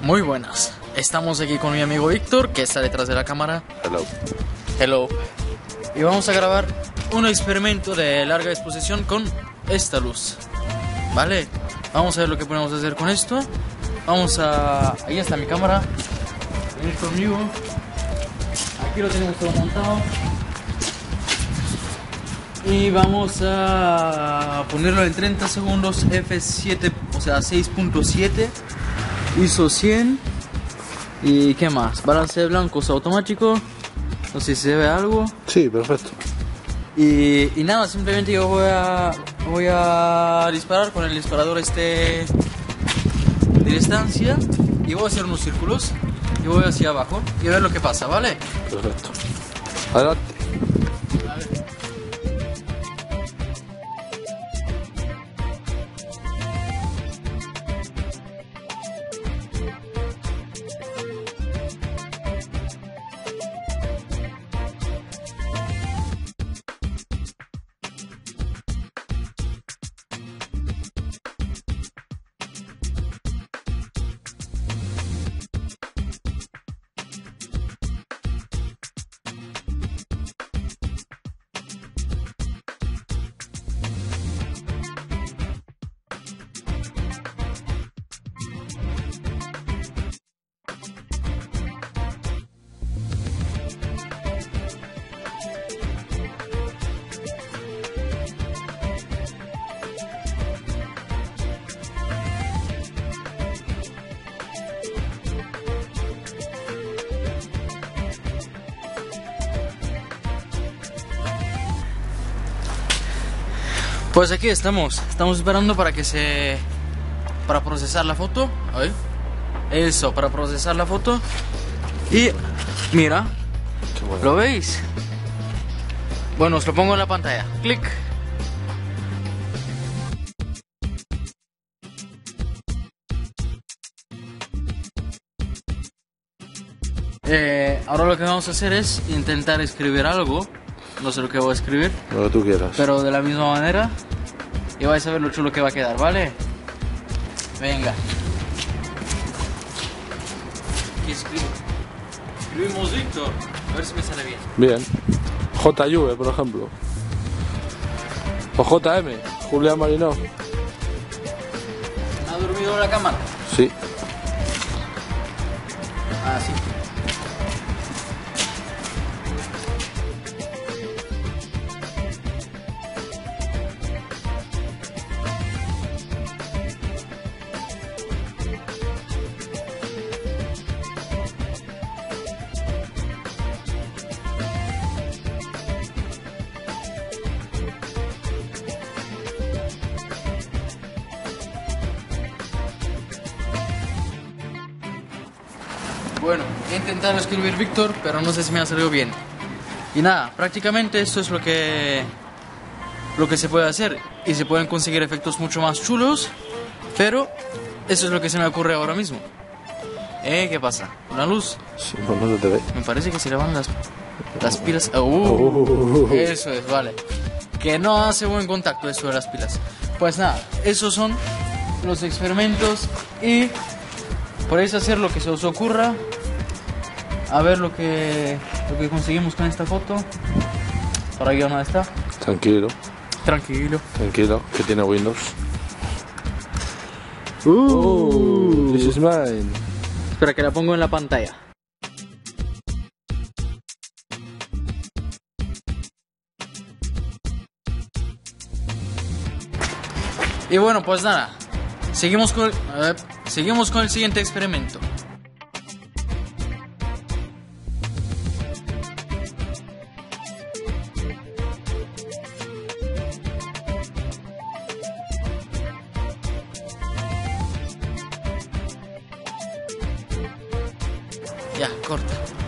Muy buenas, estamos aquí con mi amigo Víctor, que está detrás de la cámara. Hello. Hello. Y vamos a grabar un experimento de larga exposición con esta luz. Vale, vamos a ver lo que podemos hacer con esto. Ahí está mi cámara. Venid conmigo. Aquí lo tenemos todo montado. Y vamos a ponerlo en 30 segundos f7, o sea 6.7, ISO 100. ¿Y qué más? Balance de blancos automático. No sé si se ve algo. Sí, perfecto. Y nada, simplemente yo voy a disparar con el disparador de distancia. Y voy a hacer unos círculos. Y voy hacia abajo y a ver lo que pasa, ¿vale? Perfecto. Adelante. A ver. Pues aquí estamos esperando para procesar la foto. Ahí. Eso, para procesar la foto. Y mira, Qué bueno. ¿lo veis? Bueno, os lo pongo en la pantalla. Clic. Ahora lo que vamos a hacer es intentar escribir algo. No sé lo que voy a escribir, Lo que tú quieras. pero de la misma manera. Y vais a ver lo chulo que va a quedar, ¿vale? Venga. ¿Qué escribo? Escribimos Víctor. A ver si me sale bien. Bien. JV, por ejemplo. O JM, Julián Marinó. ¿Ha dormido la cámara? Sí. Ah, sí. Bueno, he intentado escribir Víctor, pero no sé si me ha salido bien. Y nada, prácticamente esto es lo que se puede hacer. Y se pueden conseguir efectos mucho más chulos, pero eso es lo que se me ocurre ahora mismo. ¿Qué pasa? ¿Una luz? Sí, pues no se te ve. Me parece que se le van las pilas. Eso es, vale. Que no hace buen contacto eso de las pilas. Pues nada, esos son los experimentos y podéis hacer lo que se os ocurra. A ver lo que conseguimos con esta foto. Por ahí no está. Tranquilo, Tranquilo. tranquilo, que tiene Windows. This is mine. Espera que la pongo en la pantalla. Y bueno, pues nada. Seguimos con el siguiente experimento. Ya, corta.